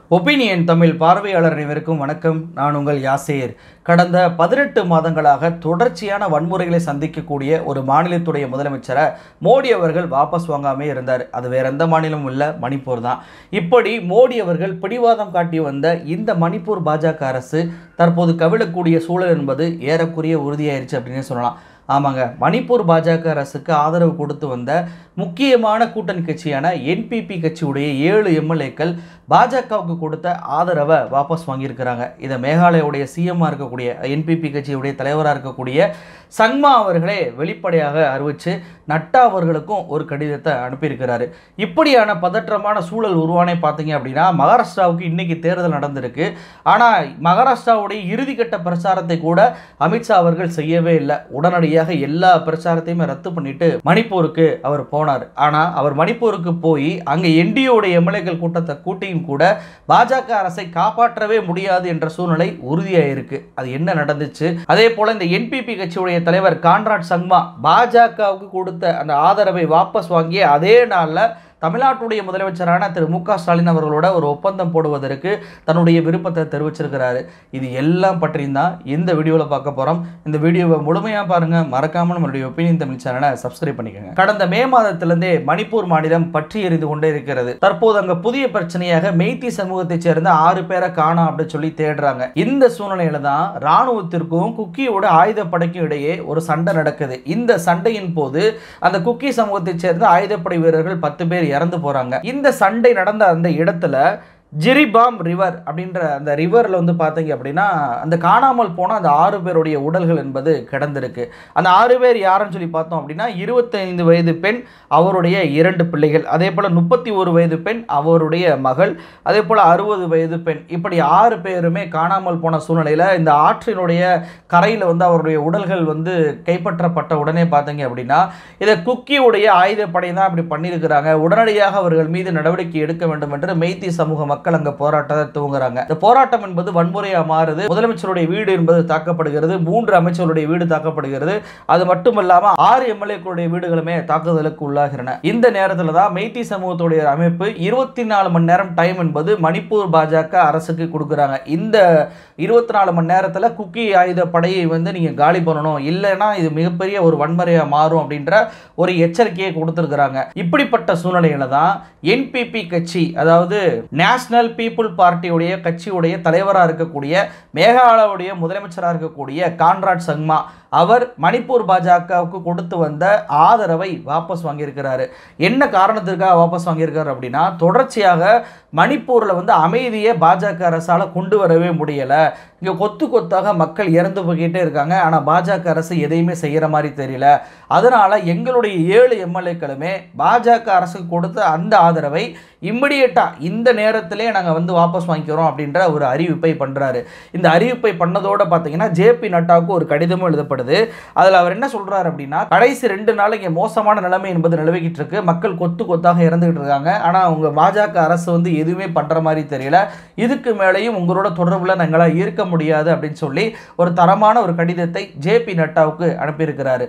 Opinion Tamil பார்வையாளர் அனைவருக்கும் வணக்கம். நான் உங்கள் யாசேர். கடந்த 18 மாதங்களாக தொடர்ச்சியான வன்முறைகளை சந்திக்கக்கூடிய ஒரு மாநிலத்துடைய முதலமைச்சரை மோடி அவர்கள் வாபஸ் வாங்காமே இருந்தார். அது வேற எந்த மாநிலமும் இல்லை, மணிப்பூர் தான். இப்படி மோடி அவர்கள் பிடிவாதம் காட்டி வந்த இந்த மணிப்பூர் பாஜக அரசு தற்போது கவிழக்கூடிய சூழல் என்பது ஏறக்குறைய உறுதியாயிருச்சு அப்படின்னு சொல்லலாம். ஆமாங்க, மணிப்பூர் பாஜக அரசுக்கு ஆதரவு கொடுத்து வந்த முக்கியமான கூட்டணி கட்சியான என்பிபி கட்சியுடைய 7 எம்எல்ஏக்கள் பாஜகவுக்கு கொடுத்த ஆதரவை வாபஸ் வாங்கியிருக்கிறாங்க. இதை மேகாலயாவுடைய சிஎம்மாக இருக்கக்கூடிய என்பிபி கட்சியுடைய தலைவராக இருக்கக்கூடிய சங்மா அவர்களே வெளிப்படையாக அறிவித்து நட்டா அவர்களுக்கும் ஒரு கடிதத்தை அனுப்பியிருக்கிறாரு. இப்படியான பதற்றமான சூழல் உருவானே பார்த்தீங்க அப்படின்னா, மகாராஷ்டிராவுக்கு இன்னைக்கு தேர்தல் நடந்திருக்கு. ஆனால் மகாராஷ்டிராவுடைய இறுதிக்கட்ட பிரச்சாரத்தை கூட அமித்ஷா அவர்கள் செய்யவே இல்லை. உடனடியாக எல்லா பிரச்சாரத்தையுமே ரத்து பண்ணிட்டு மணிப்பூருக்கு அவர் போனார். ஆனால் அவர் மணிப்பூருக்கு போய் அங்கே என்டிஏவுடைய எம்எல்ஏக்கள் கூட்டத்தை கூட்டியும் கூட பாஜக அரசை காப்பாற்றவே முடியாது என்ற சூழ்நிலை உறுதியாயிருக்கு. அது என்ன நடந்துச்சு? அதே போல இந்த என்பிபி கட்சியுடைய தலைவர் கான்ராட் சங்மா பாஜகவுக்கு கொடுத்த அந்த ஆதரவை வாபஸ் வாங்கிய அதே நாளில் தமிழ்நாட்டுடைய முதலமைச்சரான திரு மு.க. ஸ்டாலின் அவர்களோட ஒரு ஒப்பந்தம் போடுவதற்கு தன்னுடைய விருப்பத்தை தெரிவிச்சிருக்கிறாரு. இது எல்லாம் பற்றியும் தான் இந்த வீடியோவில் பார்க்க போகிறோம். இந்த வீடியோவை முழுமையாக பாருங்கள். மறக்காமல் நம்மளுடைய ஒப்பீனியன் தமிழ் சேனலை சப்ஸ்கிரைப் பண்ணிக்கோங்க. கடந்த மே மாதத்திலிருந்தே மணிப்பூர் மாநிலம் பற்றி எறிந்து கொண்டே இருக்கிறது. தற்போது அங்கே புதிய பிரச்சனையாக மெய்தி சமூகத்தைச் சேர்ந்த 6 பேரை காணோம் அப்படின்னு சொல்லி தேடுறாங்க. இந்த சூழ்நிலையில தான் ராணுவத்திற்கும் குக்கியோட ஆயுதப்படைக்கும் இடையே ஒரு சண்டை நடக்குது. இந்த சண்டையின் போது அந்த குக்கி சமூகத்தைச் சேர்ந்த ஆயுதப்படை வீரர்கள் 10 பேர் இறந்து போறாங்க. இந்த சண்டை நடந்த அந்த இடத்துல ஜிரிபாம் ரிவர் அப்படின்ற அந்த ரிவரில் வந்து பார்த்தீங்க அப்படின்னா அந்த காணாமல் போன அந்த 6 பேருடைய உடல்கள் என்பது கிடந்திருக்கு. அந்த 6 பேர் யாருன்னு சொல்லி பார்த்தோம் அப்படின்னா 25 வயது பெண், அவருடைய 2 பிள்ளைகள், அதே போல் 31 வயது பெண், அவருடைய மகள், அதே போல் 60 வயது பெண், இப்படி 6 பேருமே காணாமல் போன சூழ்நிலையில் இந்த ஆற்றினுடைய கரையில் வந்து அவருடைய உடல்கள் வந்து கைப்பற்றப்பட்ட உடனே பார்த்தீங்க அப்படின்னா இதை குக்கியுடைய ஆயுதப்படை தான் இப்படி பண்ணியிருக்கிறாங்க. உடனடியாக அவர்கள் மீது நடவடிக்கை எடுக்க வேண்டும் என்று மெய்தி சமூக மக்கள் அங்க போராட்டத்தை துவங்குறாங்க. இந்த போராட்டம் என்பது வன்முறையா மாறுது. முதலமைச்சருடைய வீடு என்பது தாக்கப்படுகிறது. 3 அமைச்சருடைய வீடு தாக்கப்படுகிறது. அது மட்டுமல்லாம 6 எம்எல்ஏக்களுடைய வீடுகளுமே தாக்குதலுக்கு உள்ளாகின்றன. இந்த நேரத்தில் தான் மெய்தி சமூகத்துடைய அமைப்பு 24 மணி நேரம் டைம் என்பது மணிப்பூர் பாஜக அரசுக்கு கொடுக்குறாங்க. இந்த 24 மணி நேரத்தில் குக்கி ஆயுத படையை வந்து நீங்க காலி பண்ணணும், இல்லைன்னா இது மிகப்பெரிய ஒரு வன்முறையா மாறும் அப்படின்ற ஒரு எச்சரிக்கையை கொடுத்திருக்கிறாங்க. இப்படிப்பட்ட சூழ்நிலையில தான் என்பிபி கட்சி, அதாவது நேஷனல் பீப்புள் பார்ட்டியுடைய கட்சியுடைய தலைவராக இருக்கக்கூடிய மேகாலயாவுடைய முதலமைச்சராக இருக்கக்கூடிய கான்ராட் சங்மா அவர் மணிப்பூர் பாஜகவுக்கு கொடுத்து வந்த ஆதரவை வாபஸ் வாங்கியிருக்கிறாரு. என்ன காரணத்திற்காக வாபஸ் வாங்கியிருக்காரு அப்படின்னா, தொடர்ச்சியாக மணிப்பூரில் வந்து அமைதியை பாஜக அரசால் கொண்டு வரவே முடியலை. இங்கே கொத்து கொத்தாக மக்கள் இறந்து போய்கிட்டே இருக்காங்க. ஆனால் பாஜக அரசு எதையுமே செய்கிற மாதிரி தெரியல. அதனால் எங்களுடைய 7 எம்எல்ஏக்களுமே பாஜக அரசுக்கு கொடுத்த அந்த ஆதரவை இம்மிடியேட்டாக இந்த நேரத்திலே நாங்கள் வந்து வாபஸ் வாங்கிக்கிறோம் அப்படின்ற ஒரு அறிவிப்பை பண்ணுறாரு. இந்த அறிவிப்பை பண்ணதோடு பார்த்தீங்கன்னா ஜேபி நட்டாவுக்கு ஒரு கடிதமும் எழுதப்படுது. அதில் அவர் என்ன சொல்கிறார் அப்படின்னா, கடைசி 2 நாள் இங்கே மோசமான நிலைமை என்பது நிலவிக்கிட்டு இருக்கு. மக்கள் கொத்து கொத்தாக இறந்துகிட்டு இருக்காங்க. ஆனால் உங்க பாஜக அரசு வந்து எதுவுமே பண்ற மாதிரி தெரியல. இதுக்கு மேலேயும் உங்களோட தொடர்புல நாங்களால் இருக்க முடியாது அப்படின்னு சொல்லி ஒரு தரமான ஒரு கடிதத்தை ஜேபி நட்டாவுக்கு அனுப்பியிருக்கிறாரு.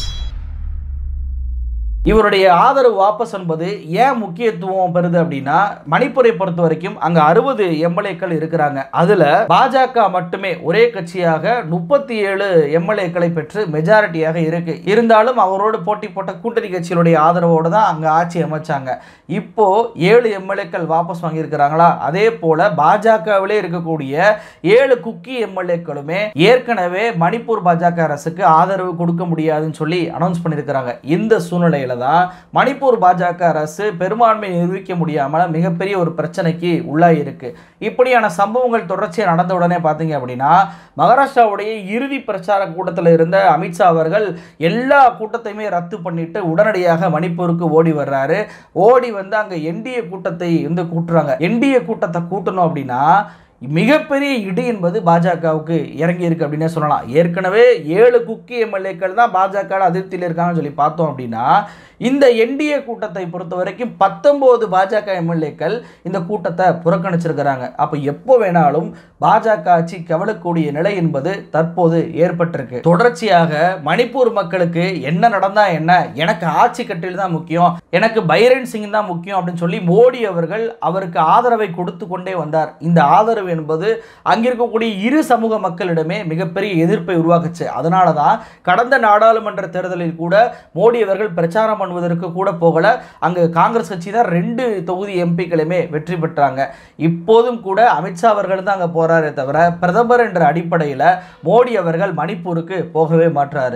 இவருடைய ஆதரவு வாபஸ் என்பது ஏன் முக்கியத்துவம் பெறுது அப்படின்னா, மணிப்பூரை பொறுத்த வரைக்கும் அங்க 60 எம்எல்ஏக்கள் இருக்கிறாங்க. அதுல பாஜக மட்டுமே ஒரே கட்சியாக 37 எம்எல்ஏக்களை பெற்று மெஜாரிட்டியாக இருக்கு. இருந்தாலும் அவரோடு போட்டி போட்ட கூட்டணி கட்சிகளுடைய ஆதரவோடு தான் அங்க ஆட்சி அமைச்சாங்க. இப்போ 7 எம்எல்ஏக்கள் வாபஸ் வாங்கியிருக்கிறாங்களா, அதே போல பாஜகவிலே இருக்கக்கூடிய 7 குக்கி எம்எல்ஏக்களுமே ஏற்கனவே மணிப்பூர் பாஜக அரசுக்கு ஆதரவு கொடுக்க முடியாதுன்னு சொல்லி அனௌன்ஸ் பண்ணியிருக்கிறாங்க. இந்த சூழ்நிலையில தான் மணிப்பூர் பாஜக அரசு பெரும்பான்மை நிரூபிக்க முடியாமல் மிகப்பெரிய ஒரு பிரச்சனைக்கு உள்ளாயிருக்கு. இப்படியான சம்பவங்கள் தொடர்ச்சியாக நடந்த உடனே பார்த்தீங்க அப்படின்னா, மகாராஷ்டிராவுடைய இறுதி பிரச்சார கூட்டத்தில் இருந்த அமித்ஷா அவர்கள் எல்லா கூட்டத்தையுமே ரத்து பண்ணிட்டு உடனடியாக மணிப்பூருக்கு ஓடி வர்றாரு. ஓடி வந்து அங்கே என்டிஏ கூட்டத்தை வந்து கூட்டுறாங்க. என்டிஏ கூட்டத்தை கூட்டணும் அப்படின்னா மிகப்பெரிய இடி என்பது பாஜகவுக்கு இறங்கி இருக்கு அப்படின்னே சொல்லலாம். ஏற்கனவே 7 குக்கி எம்எல்ஏக்கள் தான் பாஜக அதிருப்தியில் இருக்காங்கன்னு சொல்லி பார்த்தோம் அப்படின்னா, இந்த என்டிஏ கூட்டத்தை பொறுத்த வரைக்கும் 19 பாஜக எம்எல்ஏக்கள் இந்த கூட்டத்தை புறக்கணிச்சிருக்கிறாங்க. அப்ப எப்போ வேணாலும் பாஜக ஆட்சி கவலக்கூடிய நிலை என்பது தற்போது ஏற்பட்டிருக்கு. தொடர்ச்சியாக மணிப்பூர் மக்களுக்கு என்ன நடந்தா என்ன, எனக்கு ஆட்சி கட்டில் தான் முக்கியம், எனக்கு பைரன் சிங் தான் முக்கியம் அப்படின்னு சொல்லி மோடி அவர்கள் அவருக்கு ஆதரவை கொடுத்து கொண்டே வந்தார். இந்த ஆதரவு என்பது அங்கிருக்கக்கூடிய இரு சமூக மக்களிடமே மிகப்பெரிய எதிர்ப்பை உருவாக்குச்சு. அதனாலதான் கடந்த நாடாளுமன்ற தேர்தலில் கூட மோடி அவர்கள் பிரச்சாரம் பண்ணுவதற்கு கூட போகல. அங்கு காங்கிரஸ் கட்சி தான் 2 தொகுதி எம்பிக்களுமே வெற்றி பெற்றாங்க. இப்போதும் கூட அமித்ஷா அவர்கள் தான் அங்க போறாரே தவிர பிரதமர் என்ற அடிப்படையில் மோடி அவர்கள் மணிப்பூருக்கு போகவே மாட்டாரு.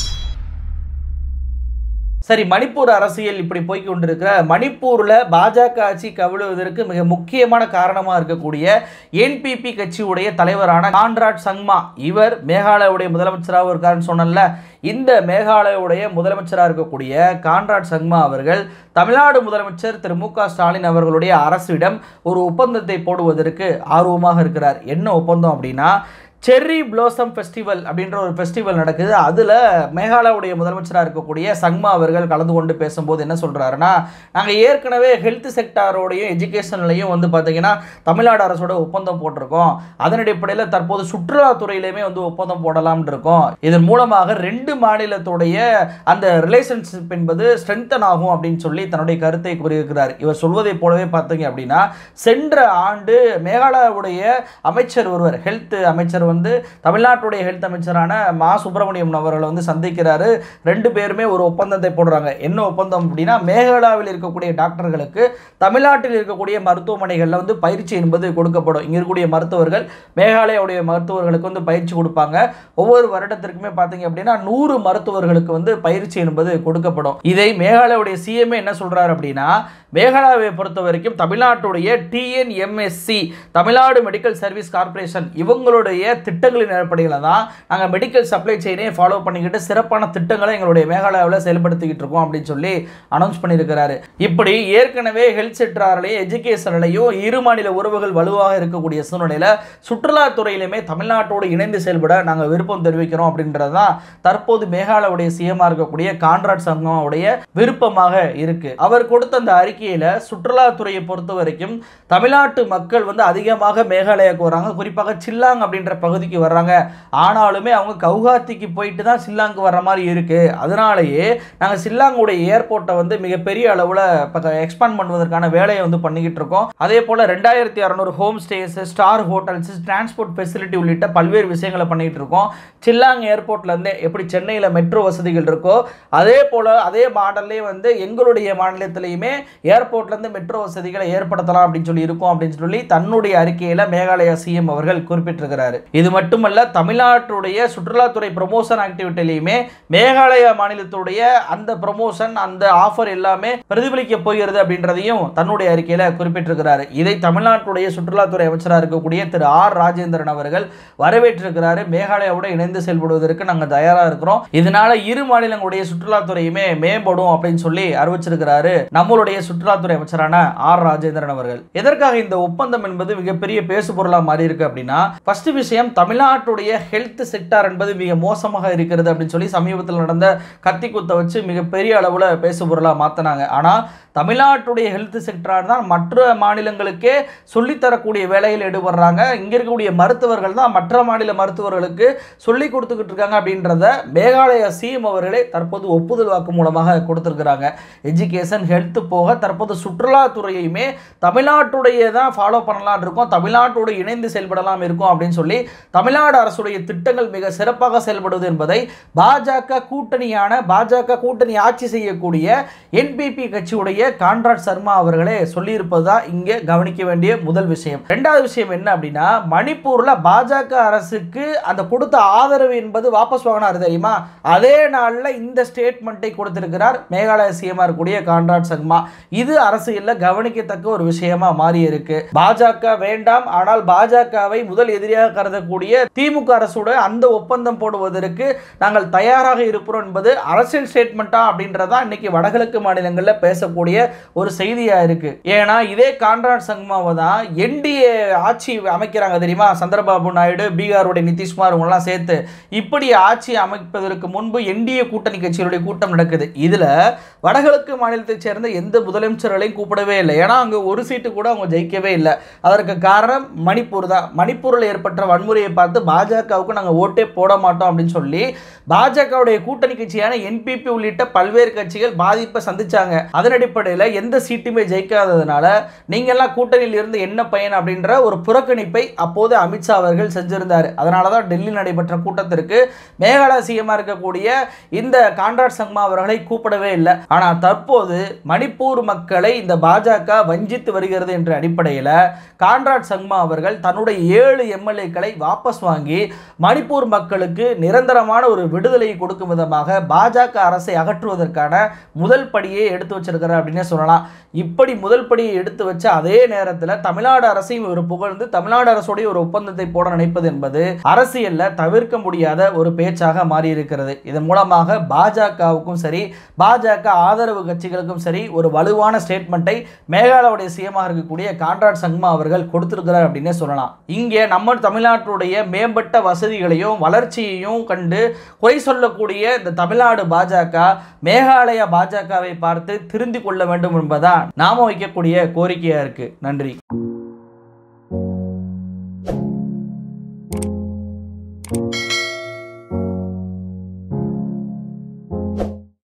சரி, மணிப்பூர் அரசியல் இப்படி போய்க் கொண்டிருக்கிற மணிப்பூரில் பாஜக ஆட்சி கவிழுவதற்கு மிக முக்கியமான காரணமாக இருக்கக்கூடிய என்பிபி கட்சியுடைய தலைவரான கான்ராட் சங்மா, இவர் மேகாலயாவுடைய முதலமைச்சராக இருக்காருன்னு சொன்னல. இந்த மேகாலயாவுடைய முதலமைச்சராக இருக்கக்கூடிய கான்ராட் சங்மா அவர்கள் தமிழ்நாடு முதலமைச்சர் திரு மு.க. ஸ்டாலின் அவர்களுடைய அரசிடம் ஒரு ஒப்பந்தத்தை போடுவதற்கு ஆர்வமாக இருக்கிறார். என்ன ஒப்பந்தம் அப்படின்னா, செர்ரி ப்ளோசம் ஃபெஸ்டிவல் அப்படின்ற ஒரு ஃபெஸ்டிவல் நடக்குது. அதில் மேகாலயாவுடைய முதலமைச்சராக இருக்கக்கூடிய சங்மா அவர்கள் கலந்து கொண்டு பேசும்போது என்ன சொல்கிறாருன்னா, நாங்கள் ஏற்கனவே ஹெல்த் செக்டாரோடையும் எஜுகேஷன்லையும் வந்து பார்த்தீங்கன்னா தமிழ்நாடு அரசோட ஒப்பந்தம் போட்டிருக்கோம். அதன் அடிப்படையில் தற்போது சுற்றுலாத்துறையிலையுமே வந்து ஒப்பந்தம் போடலாம்னு இருக்கோம். இதன் மூலமாக 2 மாநிலத்துடைய அந்த ரிலேஷன்ஷிப் என்பது ஸ்ட்ரென்தன் ஆகும் அப்படின்னு சொல்லி தன்னுடைய கருத்தை கூறியிருக்கிறார். இவர் சொல்வதை போலவே பார்த்தீங்க அப்படின்னா, சென்ற ஆண்டு மேகாலயாவுடைய அமைச்சர் ஒருவர், ஹெல்த் அமைச்சர் வந்து தமிழ்நாட்டுடைய ஹெல்த் அமைச்சரான மா சுப்பிரமணியம் அவர்களை வந்து சந்திக்கிறாரு. 2 பேருமே ஒரு ஒப்பந்தத்தை போடுறாங்க. என்ன ஒப்பந்தம் அப்படின்னா, மேகாலயாவில் இருக்கக்கூடிய டாக்டர்களுக்கு தமிழ்நாட்டில் இருக்கக்கூடிய மருத்துவமனைகளில் வந்து பயிற்சி என்பது கொடுக்கப்படும். இங்க இருக்கக்கூடிய மருத்துவர்கள் மேகாலயாவுடைய மருத்துவர்களுக்கு வந்து பயிற்சி கொடுப்பாங்க. ஒவ்வொரு வருடத்திற்குமே பார்த்தீங்க அப்படின்னா 100 மருத்துவர்களுக்கு வந்து பயிற்சி என்பது கொடுக்கப்படும். இதை மேகாலயாவுடைய சிஎம்ஏ என்ன சொல்றாரு அப்படின்னா, மேகாலயாவை பொறுத்த வரைக்கும் தமிழ்நாட்டுடைய TNMSC, Tamil Nadu medical service corporation, இவங்களுடைய திட்டங்களின் அடிப்படையில் தான் நாங்கள் மெடிக்கல் சப்ளை செயினை ஃபாலோ பண்ணிக்கிட்டு சிறப்பான திட்டங்களை எங்களுடைய மேகாலயாவில் செயல்படுத்திக்கிட்டு இருக்கோம் அப்படின்னு சொல்லி அனௌன்ஸ் பண்ணியிருக்கிறாரு. இப்படி ஏற்கனவே ஹெல்த் செக்டாரிலையும் எஜுகேஷன்லையும் இரு மாநில உறவுகள் வலுவாக இருக்கக்கூடிய சூழ்நிலையில் சுற்றுலாத்துறையிலுமே தமிழ்நாட்டோடு இணைந்து செயல்பட நாங்கள் விருப்பம் தெரிவிக்கிறோம் அப்படின்றது தான் தற்போது மேகாலயாவுடைய சிஎம்மாக இருக்கக்கூடிய கான்ராட் சங்மாவுடைய விருப்பமாக இருக்கு. அவர் கொடுத்த அந்த அறிக்கையில் சுற்றுலாத்துறையை பொறுத்த வரைக்கும் தமிழ்நாட்டு மக்கள் வந்து அதிகமாக மேகாலயாவுக்கு வராங்க, குறிப்பாக சில்லாங் அப்படின்ற பகுதிக்கு வர்றாங்க. ஆனாலுமே அவங்க கவுஹாத்திக்கு போயிட்டு தான் சில்லாங்கு வர்ற மாதிரி இருக்கு. அதனாலேயே நாங்கள் சில்லாங்குடைய ஏர்போர்ட்டை வந்து மிகப்பெரிய அளவில் எக்ஸ்பாண்ட் பண்ணுவதற்கான வேலையை வந்து பண்ணிக்கிட்டு இருக்கோம். அதே போல் 2600 home stays, star hotels, transport facility உள்ளிட்ட பல்வேறு விஷயங்களை பண்ணிட்டு இருக்கோம். சில்லாங் ஏர்போர்ட்லேருந்து எப்படி சென்னையில் மெட்ரோ வசதிகள் இருக்கோ அதே போல் அதே மாடல்லே வந்து எங்களுடைய மாநிலத்திலையுமே ஏர்போர்ட்லேருந்து மெட்ரோ வசதிகளை ஏற்படுத்தலாம் அப்படின்னு சொல்லி இருக்கும் அப்படின்னு சொல்லி தன்னுடைய அறிக்கையில் மேகாலயா சிஎம் அவர்கள் குறிப்பிட்டிருக்கிறார். இது மட்டுமல்ல, தமிழ்நாட்டுடைய சுற்றுலாத்துறை ப்ரமோஷன் ஆக்டிவிட்டிலையுமே மேகாலயா மாநிலத்துடைய அந்த ப்ரமோஷன், அந்த ஆஃபர் எல்லாமே பிரதிபலிக்க போகிறது அப்படின்றதையும் தன்னுடைய அறிக்கையில் குறிப்பிட்டிருக்கிறார். இதை தமிழ்நாட்டுடைய சுற்றுலாத்துறை அமைச்சராக இருக்கக்கூடிய திரு ஆர் ராஜேந்திரன் அவர்கள் வரவேற்றிருக்கிறார். மேகாலயாவோட இணைந்து செயல்படுவதற்கு நாங்கள் தயாராக இருக்கிறோம், இதனால இரு மாநிலங்களுடைய சுற்றுலாத்துறையுமே மேம்படும் அப்படின்னு சொல்லி அறிவிச்சிருக்கிறாரு நம்மளுடைய சுற்றுலாத்துறை அமைச்சரான ஆர் ராஜேந்திரன் அவர்கள். எதற்காக இந்த ஒப்பந்தம் என்பது மிகப்பெரிய பேசு பொருளாக மாறி இருக்கு அப்படின்னா, ஃபர்ஸ்ட் விஷயம், தமிழ்நாட்டுடைய ஹெல்த் செக்டார் என்பது மிக மோசமாக இருக்கிறது அப்படின்னு சொல்லி சமீபத்தில் நடந்த கத்தி குத்த வச்சு மிகப்பெரிய அளவில் பேசு பொருளாக மாற்றினாங்க. ஆனால் தமிழ்நாட்டுடைய ஹெல்த் செக்டார் தான் மற்ற மாநிலங்களுக்கே சொல்லித்தரக்கூடிய வேலையில் ஈடுபடுறாங்க. இங்கே இருக்கக்கூடிய மருத்துவர்கள் தான் மற்ற மாநில மருத்துவர்களுக்கு சொல்லி கொடுத்துக்கிட்டு இருக்காங்க அப்படின்றத மேகாலயா சிஎம் அவர்களே தற்போது ஒப்புதல் வாக்கு மூலமாக கொடுத்துருக்கிறாங்க. எஜுகேஷன், ஹெல்த் போக தற்போது சுற்றுலாத்துறையுமே தமிழ்நாட்டுடைய தான் ஃபாலோ பண்ணலாம் இருக்கோம், தமிழ்நாட்டோடு இணைந்து செயல்படலாம் இருக்கும் அப்படின்னு சொல்லி தமிழ்நாடு அரசுடைய திட்டங்கள் மிக சிறப்பாக செயல்படுவது என்பதை பாஜக கூட்டணி ஆட்சி செய்யக்கூடிய என்பிபி கட்சியுடைய கான்ராட் சர்மா அவர்களே சொல்லியிருப்பது தான் இங்கே கவனிக்க வேண்டிய முதல் விஷயம். இரண்டாவது விஷயம் என்ன அப்படின்னா, மணிப்பூர்ல பாஜக அரசுக்கு அந்த கொடுத்த ஆதரவு என்பது வாபஸ் வாங்கினார் தெரியுமா, அதே நாளில் இந்த ஸ்டேட்மெண்ட்டை கொடுத்திருக்கிறார் மேகாலய சிஎம் இருக்கக்கூடிய கான்ராட் சர்மா. இது அரசியலில் கவனிக்கத்தக்க ஒரு விஷயமா மாறி இருக்கு. பாஜக வேண்டாம், ஆனால் பாஜகவை முதல் எதிரியாக கருதக்கூடிய இருக்கக்கூடிய திமுக அரசோட அந்த ஒப்பந்தம் போடுவதற்கு நாங்கள் தயாராக இருப்போம் என்பது அரசியல் ஸ்டேட்மெண்டா அப்படின்றதா இன்னைக்கு வடகிழக்கு மாநிலங்களில் பேசக்கூடிய ஒரு செய்தியா இருக்கு. ஏன்னா இதே கான்ராட் சங்மாவை தான் என்டிஏ ஆட்சி அமைக்கிறாங்க தெரியுமா, சந்திரபாபு நாயுடு, பீகாருடைய நிதிஷ்குமார் இவங்கெல்லாம் சேர்த்து இப்படி ஆட்சி அமைப்பதற்கு முன்பு என்டிஏ கூட்டணி கட்சிகளுடைய கூட்டம் நடக்குது. இதுல வடகிழக்கு மாநிலத்தை சேர்ந்த எந்த முதலமைச்சர்களையும் கூப்பிடவே இல்லை. ஏன்னா அங்க ஒரு சீட்டு கூட அவங்க ஜெயிக்கவே இல்லை. அதற்கு காரணம் மணிப்பூர் தான். மணிப்பூரில் ஏற்பட்ட வன்முறையை பார்த்து பாஜகவுக்கு நாங்கள் ஓட்டே போட மாட்டோம் அப்படின்னு சொல்லி பாஜகவுடைய கூட்டணி கட்சியான என்பிபி உள்ளிட்ட பல்வேறு கட்சிகள் பாதிப்பை சந்திச்சாங்க. அதன் அடிப்படையில் எந்த சீட்டுமே ஜெயிக்காததுனால நீங்கள்லாம் கூட்டணியில் இருந்து என்ன பயன் அப்படின்ற ஒரு புறக்கணிப்பை அப்போது அமித்ஷா அவர்கள் செஞ்சிருந்தார். அதனால தான் டெல்லியில் நடைபெற்ற கூட்டத்திற்கு மேகாலய சிஎம்மா இருக்கக்கூடிய இந்த கான்ராட் சங்மா அவர்களை கூப்பிடவே இல்லை. ஆனால் தற்போது மணிப்பூர் மக்களை இந்த பாஜக வஞ்சித்து வருகிறது என்ற அடிப்படையில் கான்ராட் சங்மா அவர்கள் தன்னுடைய 7 எம்எல்ஏக்களை வாபஸ் வாங்கி மணிப்பூர் மக்களுக்கு நிரந்தரமான ஒரு விடுதலையை கொடுக்கும் விதமாக பாஜக அரசை அகற்றுவதற்கான முதல் படியை எடுத்து வச்சிருக்கிறார் அப்படின்னு சொல்லலாம். இப்படி முதல் படியை எடுத்து வச்ச அதே நேரத்தில் தமிழ்நாடு அரசையும் ஒரு புகழ்ந்து தமிழ்நாடு அரசுடைய ஒரு ஒப்பந்தத்தை போட நினைப்பது என்பது அரசியல்ல தவிர்க்க முடியாத ஒரு பேச்சாக மாறி இருக்கிறது. இதன் மூலமாக பாஜகவுக்கும் சரி பாஜக ஆதரவு கட்சிகளுக்கும் சரி ஒரு வலுவான ஸ்டேட்மெண்ட்டை மேகாலயாவுடைய சிஎம்மாக இருக்கக்கூடிய கான்ராட் சங்மா அவர்கள் கொடுத்திருக்கிறார் அப்படின்னே சொல்லலாம். இங்கே நம்ம தமிழ்நாட்டுடைய மேம்பட்ட வசதிகளையும் வளர்ச்சியையும் கண்டு குறை சொல்லக்கூடிய இந்த தமிழ்நாடு பாஜக மேகாலயா பாஜகவை பார்த்து திருந்திக் கொள்ள வேண்டும் என்பதான் நாம வைக்கக்கூடிய கோரிக்கையா இருக்கு. நன்றி.